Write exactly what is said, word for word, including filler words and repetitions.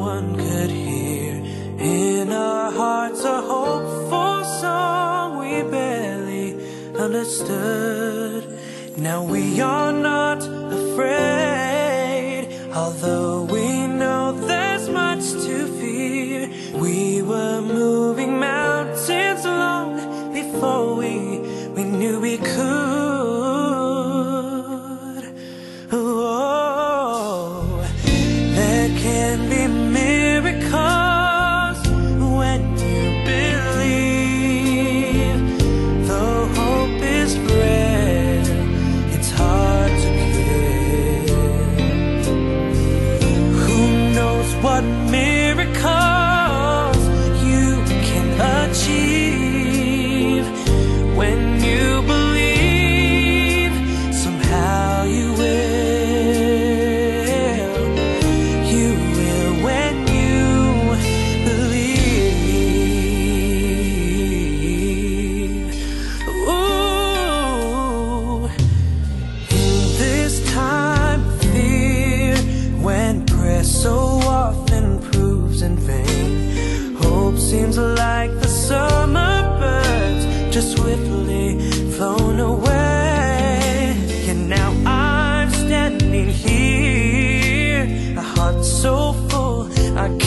one could hear. In our hearts a hopeful song we barely understood. Now we are not afraid, although we know there's much to fear. We were moving mountains long before we, we knew we could. Oh, there can be miracles when you believe. Though hope is frail, it's hard to give. Who knows what miracles you can achieve when you believe. Somehow you will. You will when you believe. Ooh, in this time of fear, when prayer so often proves in vain, hope seems like the summer birds just swiftly flown away. And now I'm standing here, a heart so full I can't